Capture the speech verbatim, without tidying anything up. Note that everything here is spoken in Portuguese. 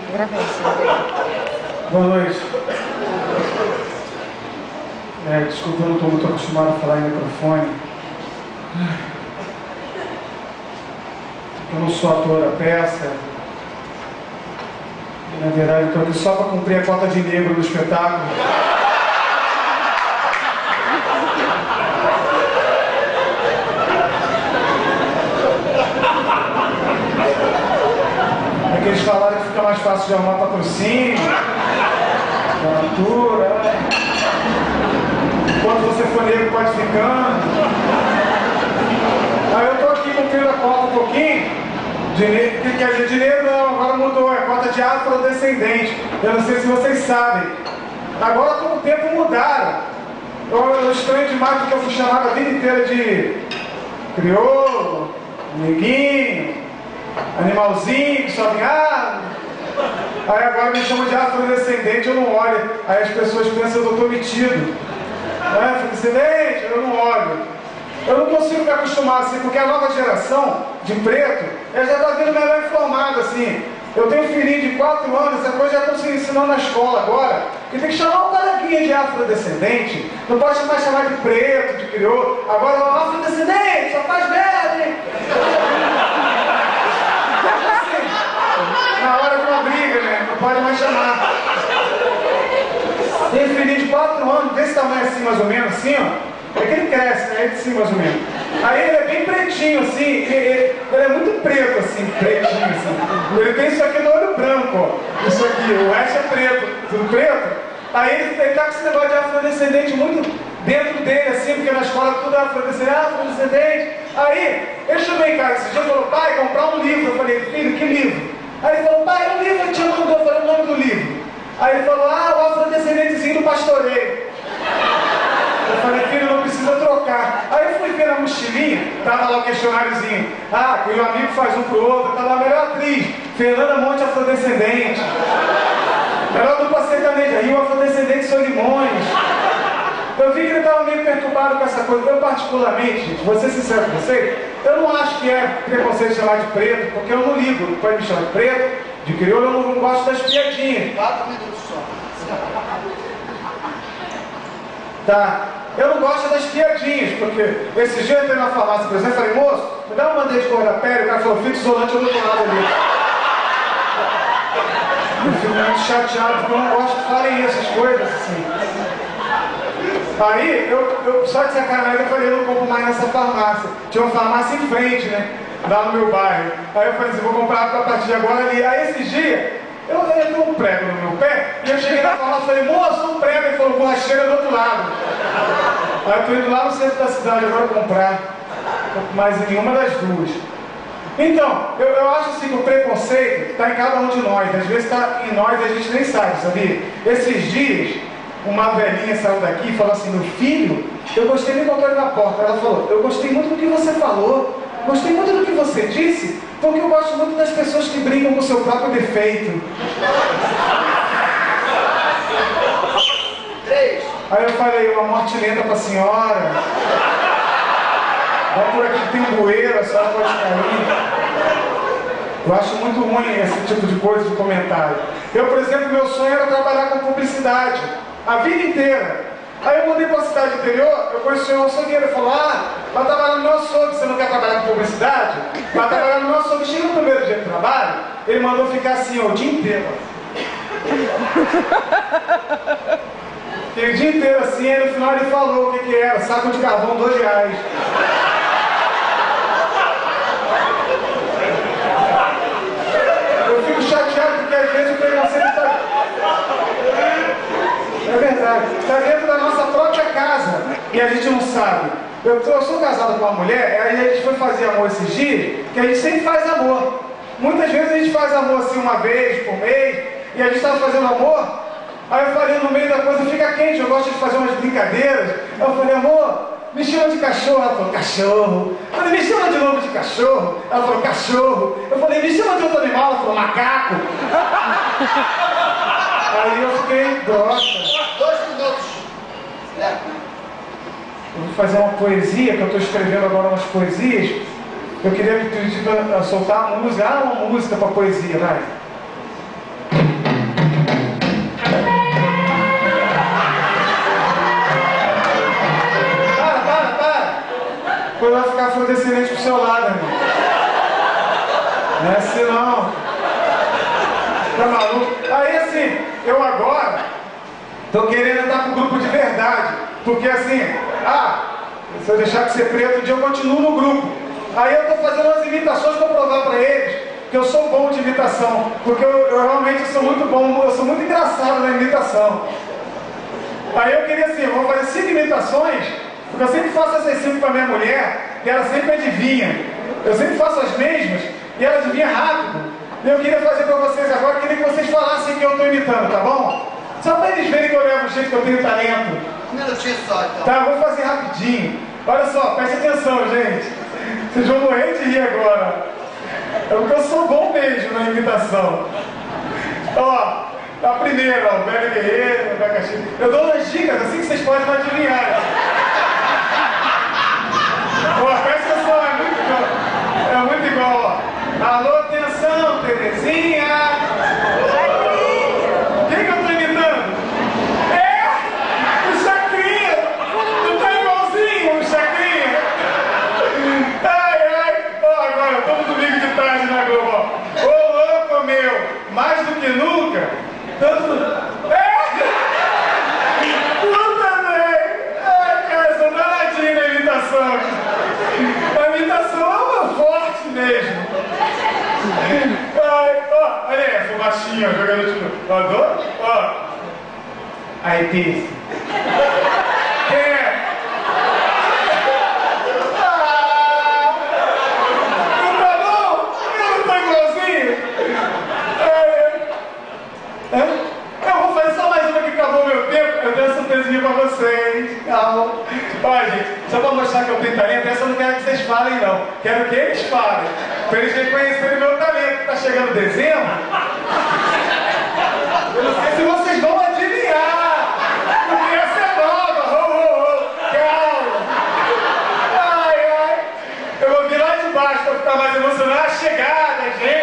Gravei, Boa noite. É, desculpa, eu não estou muito acostumado a falar em microfone. Eu não sou ator da peça. E, na verdade, eu estou aqui só para cumprir a cota de negro do espetáculo. É que eles falaram que fica mais fácil de arrumar patrocínio, gramatura. Quando você for negro, pode ficando. Aí eu estou aqui cumprindo a cota um pouquinho. De negro, que quer dizer de negro não, agora mudou, é cota de afrodescendente. Eu não sei se vocês sabem. Agora com o tempo mudaram. Eu, eu estranho demais porque eu fui chamado a vida inteira de crioulo, neguinho, animalzinho que sobe em árvore. Aí agora me chamam de afrodescendente, eu não olho. Aí as pessoas pensam que eu estou metido. É, afrodescendente, eu não olho. Eu não consigo me acostumar assim, porque a nova geração de preto, ela já está vindo melhor informada assim. Eu tenho um filhinho de quatro anos, essa coisa já estou se ensinando na escola agora, que tem que chamar o coleguinha de afrodescendente, não pode mais chamar de preto, de crioulo. Agora é afrodescendente, só faz merda, hein? Assim, na hora de uma briga, né? Não pode mais chamar. Tem um filhinho de quatro anos, desse tamanho assim, mais ou menos, assim, ó. É que ele cresce, né? Ele sim, mais ou menos. Aí ele é bem pretinho, assim, ele, ele, ele é muito preto, assim, pretinho, assim. Ele tem isso aqui no olho branco, ó. Isso aqui, o resto é preto, tudo preto. Aí ele, ele tá com esse negócio de afrodescendente muito dentro dele, assim, porque na escola tudo é afrodescendente, afrodescendente. Aí, ele chegou em casa esse dia e falou, pai, comprar um livro. Eu falei, filho, que livro? Aí ele falou, pai, um livro, eu tinha mandado, eu falei o nome do livro. Aí ele falou, ah, o afrodescendentezinho do pastoreio. Eu falei, filho, não precisa trocar. Aí eu fui ver na mochilinha, tava lá o questionáriozinho. Ah, que o amigo faz um pro outro, tava a melhor atriz, Fernanda Monte afrodescendente. Melhor dupla sertaneja, Rio afrodescendente Solimões. Eu vi que ele estava meio perturbado com essa coisa. Eu particularmente, vou ser sincero com vocês, eu não acho que é preconceito chamar de preto, porque eu não ligo. Pode me chamar de preto, de crioulo, eu não, não gosto das piadinhas. Quatro minutos só. Tá. Eu não gosto das piadinhas, porque esse dia eu entrei na farmácia, por exemplo, falei, moço, me dá um band-aid de cor da pele, o cara falou, fita isolante, eu não tô nada ali. Eu fico muito chateado, porque eu não gosto que falem essas coisas, assim. Aí, eu, eu só de sacanagem, eu falei, eu não compro mais nessa farmácia. Tinha uma farmácia em frente, né, lá no meu bairro. Aí eu falei assim, vou comprar a partir de agora ali. Aí esse dia, eu tenho um prego no meu pé, e eu cheguei na farmácia e falei, moço, um prego. Ele falou, borracheira do outro lado. Aí eu tô indo lá no centro da cidade agora comprar, mas em nenhuma das duas. Então, eu, eu acho assim que o preconceito está em cada um de nós, às vezes está em nós e a gente nem sabe, sabia? Esses dias, uma velhinha saiu daqui e falou assim, meu filho, eu gostei, nem botou ele na porta. Ela falou, eu gostei muito do que você falou, gostei muito do que você disse, porque eu gosto muito das pessoas que brincam com o seu próprio defeito. Três. Aí eu falei, uma morte lenta pra senhora. Vai por aqui que tem um bueiro, a senhora pode cair. Eu acho muito ruim esse tipo de coisa de comentário. Eu, por exemplo, meu sonho era trabalhar com publicidade, a vida inteira. Aí eu mudei para a cidade interior, eu conheci um açougueiro, ele falou, ah, vai trabalhar no meu açougue, você não quer trabalhar com publicidade? Vai trabalhar no meu açougue. Chega no primeiro dia de trabalho, ele mandou ficar assim, ó, o dia inteiro. E o dia inteiro assim, aí no final ele falou o que que era, saco de carvão, dois reais. Eu fico chateado porque às vezes o preconceito está... É verdade, está dentro da nossa própria casa e a gente não sabe. Eu, eu sou casado com uma mulher, aí a gente foi fazer amor esses dias, que a gente sempre faz amor. Muitas vezes a gente faz amor assim uma vez por mês, e a gente estava fazendo amor. Aí eu falei, no meio da coisa, fica quente, eu gosto de fazer umas brincadeiras. Aí eu falei, amor, me chama de cachorro. Ela falou, cachorro. Eu falei, me chama de novo de cachorro. Ela falou, cachorro. Eu falei, me chama de outro animal. Ela falou, macaco. Aí eu fiquei, grossa. Dois minutos. É. Eu vou fazer uma poesia, que eu estou escrevendo agora umas poesias. Eu queria pedir para soltar a música. Ah, uma música para poesia, vai. afrodescendente pro seu lado, irmão. Não é assim não. Tá maluco? Aí assim, eu agora tô querendo entrar pro grupo de verdade. Porque assim, ah, se eu deixar de ser preto, um dia eu continuo no grupo. Aí eu tô fazendo umas imitações pra provar pra eles que eu sou bom de imitação. Porque eu, eu realmente sou muito bom, eu sou muito engraçado na imitação. Aí eu queria assim, eu vou fazer cinco imitações, porque eu sempre faço essas cinco pra minha mulher, e ela sempre adivinha. Eu sempre faço as mesmas, e ela adivinha rápido. E eu queria fazer pra vocês agora, eu queria que vocês falassem que eu tô imitando, tá bom? Só pra eles verem que eu levo o jeito que eu tenho talento. Um minutinho só, então. Tá, eu vou fazer rapidinho. Olha só, preste atenção, gente. Vocês vão morrer de rir agora. É porque eu sou bom mesmo na imitação. Ó, a primeira, ó, o Velho Guerreiro, o Abacaxi. Eu dou umas dicas assim que vocês podem não adivinhar. Ó, presta atenção, é muito igual. É muito igual, ó. Alô, atenção, Terezinha. Quem que eu tô imitando? É! O Chacrinha! Não tá igualzinho o Chacrinha? Ai, ai! Ó, agora, todo domingo de tarde na Globo, ó. Ô, louco meu! Mais do que nunca! Tanto... É! Puta, velho! Ai, cara, sou danadinho na imitação. A imitação é uma forte mesmo. Ai, ó, olha aí, essa baixinha jogando tipo. Ó, dou? Ó. Aí, Pisse. Quem é? Ah! Não tá bom? Eu não tô igualzinho? É. Eu vou fazer só mais uma que acabou meu tempo. Eu tenho uma surpresinha pra vocês. Calma. Olha, gente, só pra mostrar que eu tenho talento, essa eu não quero que vocês falem, não. Quero que eles falem. Pra eles reconhecerem meu talento. Tá chegando dezembro. Eu não sei se vocês vão adivinhar. Porque essa é nova. Ho, ho, ho. Calma. Ai, ai. Eu vou vir lá de baixo pra ficar mais emocionado. A chegada, gente.